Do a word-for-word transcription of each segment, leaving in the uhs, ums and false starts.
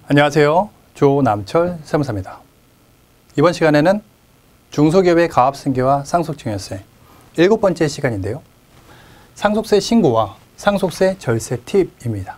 안녕하세요. 조남철 세무사입니다. 이번 시간에는 중소기업의 가압승계와 상속증여세 일곱 번째 시간인데요. 상속세 신고와 상속세 절세 팁입니다.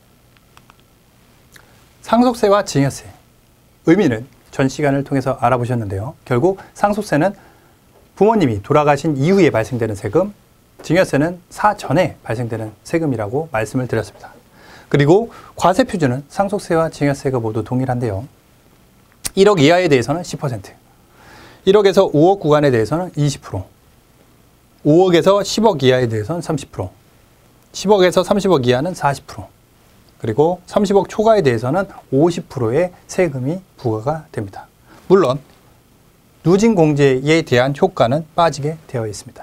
상속세와 증여세 의미는 전 시간을 통해서 알아보셨는데요. 결국 상속세는 부모님이 돌아가신 이후에 발생되는 세금, 증여세는 사전에 발생되는 세금이라고 말씀을 드렸습니다. 그리고 과세표준은 상속세와 증여세가 모두 동일한데요. 일억 이하에 대해서는 십 퍼센트, 일억에서 오억 구간에 대해서는 이십 퍼센트, 오억에서 십억 이하에 대해서는 삼십 퍼센트, 십억에서 삼십억 이하는 사십 퍼센트, 그리고 삼십억 초과에 대해서는 오십 퍼센트의 세금이 부과가 됩니다. 물론 누진공제에 대한 효과는 빠지게 되어 있습니다.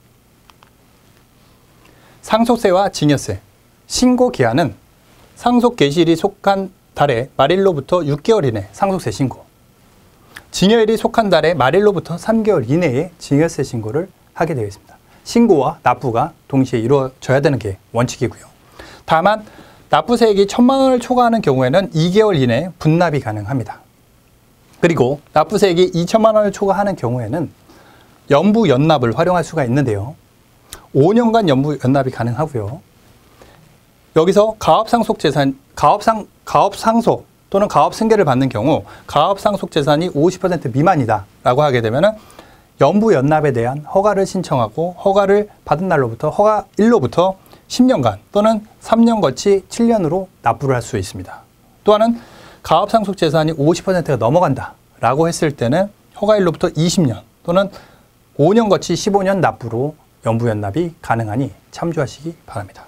상속세와 증여세 신고 기한은 상속 개시일이 속한 달의 말일로부터 육 개월 이내 상속세 신고, 증여일이 속한 달의 말일로부터 삼 개월 이내에 증여세 신고를 하게 되어 있습니다. 신고와 납부가 동시에 이루어져야 되는 게 원칙이고요. 다만 납부세액이 천만 원을 초과하는 경우에는 이 개월 이내에 분납이 가능합니다. 그리고 납부세액이 이천만 원을 초과하는 경우에는 연부 연납을 활용할 수가 있는데요. 오 년간 연부 연납이 가능하고요. 여기서 가업상속재산, 가업상, 가업상속 또는 가업승계를 받는 경우 가업상속재산이 오십 퍼센트 미만이다 라고 하게 되면 연부 연납에 대한 허가를 신청하고 허가를 받은 날로부터 허가 일로부터 십 년간 또는 삼 년 거치 칠 년으로 납부를 할 수 있습니다. 또 하나는 가업상속재산이 오십 퍼센트가 넘어간다 라고 했을 때는 허가일로부터 이십 년 또는 오 년 거치 십오 년 납부로 연부연납이 가능하니 참조하시기 바랍니다.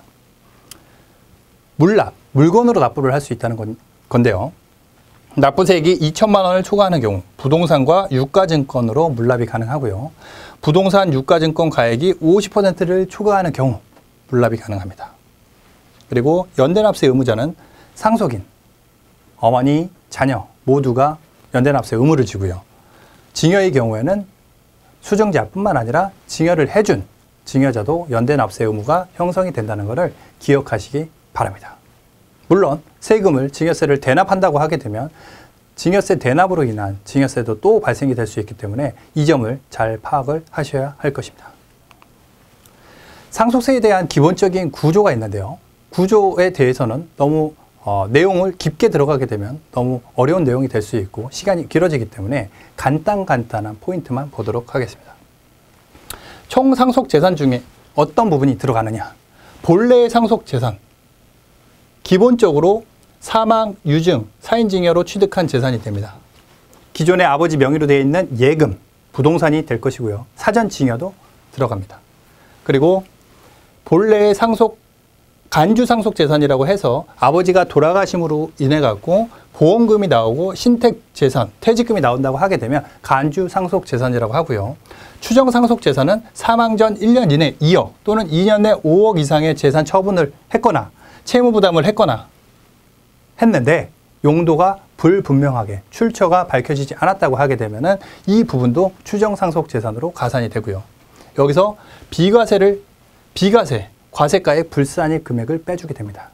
물납, 물건으로 납부를 할 수 있다는 건, 건데요. 납부세액이 이천만 원을 초과하는 경우 부동산과 유가증권으로 물납이 가능하고요. 부동산 유가증권 가액이 오십 퍼센트를 초과하는 경우 물납이 가능합니다. 그리고 연대납세 의무자는 상속인, 어머니, 자녀 모두가 연대납세 의무를 지고요. 증여의 경우에는 수증자뿐만 아니라 증여를 해준 증여자도 연대납세 의무가 형성이 된다는 것을 기억하시기 바랍니다. 물론 세금을 증여세를 대납한다고 하게 되면 증여세 대납으로 인한 증여세도 또 발생이 될 수 있기 때문에 이 점을 잘 파악을 하셔야 할 것입니다. 상속세에 대한 기본적인 구조가 있는데요. 구조에 대해서는 너무 어, 내용을 깊게 들어가게 되면 너무 어려운 내용이 될 수 있고 시간이 길어지기 때문에 간단간단한 포인트만 보도록 하겠습니다. 총 상속재산 중에 어떤 부분이 들어가느냐? 본래의 상속재산, 기본적으로 사망, 유증, 사인증여로 취득한 재산이 됩니다. 기존의 아버지 명의로 되어 있는 예금, 부동산이 될 것이고요. 사전증여도 들어갑니다. 그리고 본래의 상속, 간주상속재산이라고 해서 아버지가 돌아가심으로 인해 갖고 보험금이 나오고 신택재산, 퇴직금이 나온다고 하게 되면 간주상속재산이라고 하고요. 추정상속재산은 사망 전 일 년 이내 이억 또는 이 년 내 오억 이상의 재산 처분을 했거나 채무부담을 했거나 했는데 용도가 불분명하게 출처가 밝혀지지 않았다고 하게 되면 이 부분도 추정상속재산으로 가산이 되고요. 여기서 비과세를, 비과세, 과세가의 불산입 금액을 빼주게 됩니다.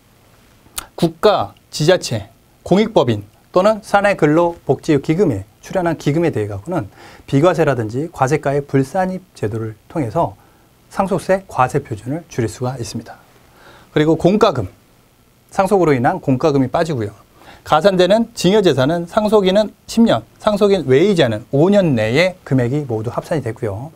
국가, 지자체, 공익법인 또는 사내근로복지기금에 출연한 기금에 대해 갖고는 비과세라든지 과세가의 불산입 제도를 통해서 상속세 과세 표준을 줄일 수가 있습니다. 그리고 공과금, 상속으로 인한 공과금이 빠지고요. 가산되는 증여재산은 상속인은 십 년, 상속인 외이자는 오 년 내에 금액이 모두 합산이 되고요.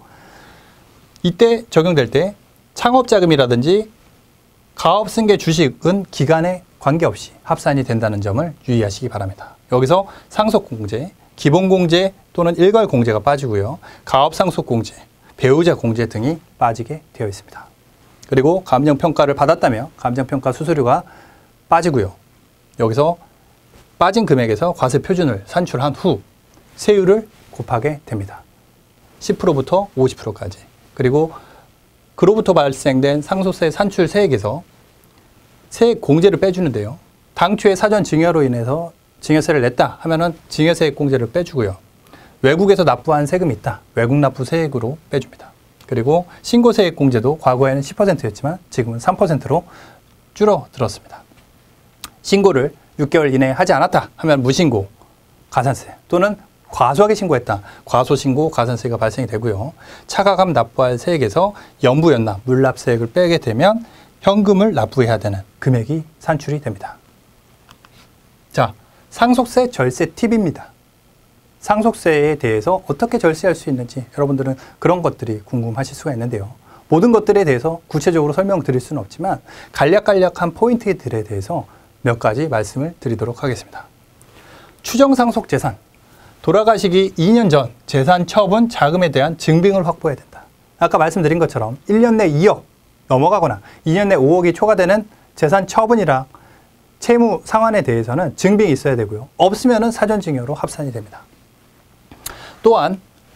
이때 적용될 때 창업자금이라든지 가업승계 주식은 기간에 관계없이 합산이 된다는 점을 유의하시기 바랍니다. 여기서 상속공제, 기본공제 또는 일괄공제가 빠지고요. 가업상속공제, 배우자공제 등이 빠지게 되어 있습니다. 그리고 감정평가를 받았다며 감정평가 수수료가 빠지고요. 여기서 빠진 금액에서 과세표준을 산출한 후 세율을 곱하게 됩니다. 십 퍼센트부터 오십 퍼센트까지. 그리고 그로부터 발생된 상속세 산출 세액에서 세액 공제를 빼주는데요. 당초에 사전 증여로 인해서 증여세를 냈다 하면은 증여세액 공제를 빼주고요. 외국에서 납부한 세금이 있다. 외국 납부 세액으로 빼줍니다. 그리고 신고세액 공제도 과거에는 십 퍼센트였지만 지금은 삼 퍼센트로 줄어들었습니다. 신고를 육 개월 이내에 하지 않았다 하면 무신고, 가산세 또는 과소하게 신고했다. 과소신고, 가산세가 발생이 되고요. 차가감 납부할 세액에서 연부연납, 물납세액을 빼게 되면 현금을 납부해야 되는 금액이 산출이 됩니다. 자, 상속세 절세 팁입니다. 상속세에 대해서 어떻게 절세할 수 있는지 여러분들은 그런 것들이 궁금하실 수가 있는데요. 모든 것들에 대해서 구체적으로 설명드릴 수는 없지만 간략간략한 포인트들에 대해서 몇 가지 말씀을 드리도록 하겠습니다. 추정상속재산, 돌아가시기 이 년 전 재산 처분 자금에 대한 증빙을 확보해야 된다. 아까 말씀드린 것처럼 일 년 내 이억 넘어가거나 이 년 내 오억이 초과되는 재산 처분이랑 채무 상환에 대해서는 증빙이 있어야 되고요. 없으면 사전증여로 합산이 됩니다. 또한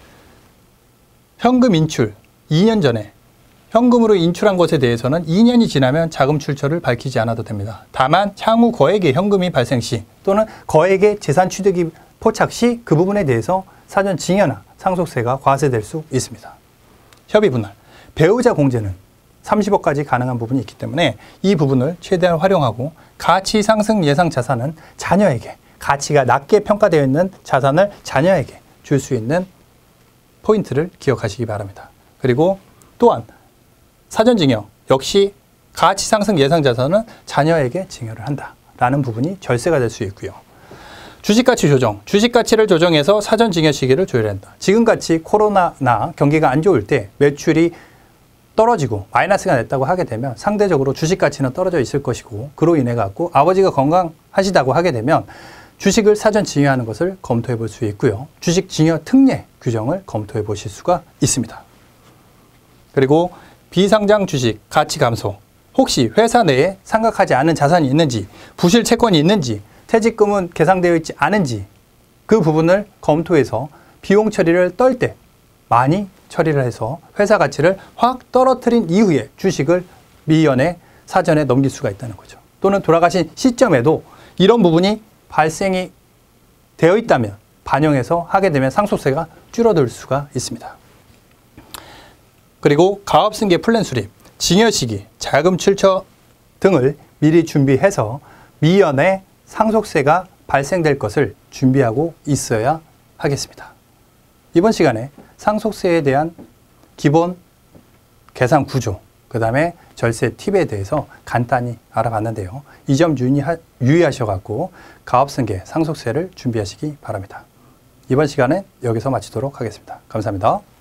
현금 인출, 이 년 전에 현금으로 인출한 것에 대해서는 이 년이 지나면 자금 출처를 밝히지 않아도 됩니다. 다만 향후 거액의 현금이 발생 시 또는 거액의 재산 취득이 포착 시 그 부분에 대해서 사전 증여나 상속세가 과세될 수 있습니다. 협의 분할, 배우자 공제는 삼십억까지 가능한 부분이 있기 때문에 이 부분을 최대한 활용하고 가치 상승 예상 자산은 자녀에게, 가치가 낮게 평가되어 있는 자산을 자녀에게 줄 수 있는 포인트를 기억하시기 바랍니다. 그리고 또한 사전 증여 역시 가치 상승 예상 자산은 자녀에게 증여를 한다라는 부분이 절세가 될 수 있고요. 주식가치 조정, 주식가치를 조정해서 사전 증여 시기를 조율한다. 지금같이 코로나나 경기가 안 좋을 때 매출이 떨어지고 마이너스가 냈다고 하게 되면 상대적으로 주식가치는 떨어져 있을 것이고, 그로 인해 갖고 아버지가 건강하시다고 하게 되면 주식을 사전 증여하는 것을 검토해 볼 수 있고요. 주식 증여 특례 규정을 검토해 보실 수가 있습니다. 그리고 비상장 주식 가치 감소, 혹시 회사 내에 상각하지 않은 자산이 있는지, 부실 채권이 있는지, 퇴직금은 계상되어 있지 않은지 그 부분을 검토해서 비용 처리를 떨 때 많이 처리를 해서 회사 가치를 확 떨어뜨린 이후에 주식을 미연에 사전에 넘길 수가 있다는 거죠. 또는 돌아가신 시점에도 이런 부분이 발생이 되어 있다면 반영해서 하게 되면 상속세가 줄어들 수가 있습니다. 그리고 가업승계 플랜 수립, 증여 시기, 자금 출처 등을 미리 준비해서 미연에 상속세가 발생될 것을 준비하고 있어야 하겠습니다. 이번 시간에 상속세에 대한 기본 계산 구조, 그 다음에 절세 팁에 대해서 간단히 알아봤는데요. 이 점 유의하셔갖고 가업승계 상속세를 준비하시기 바랍니다. 이번 시간은 여기서 마치도록 하겠습니다. 감사합니다.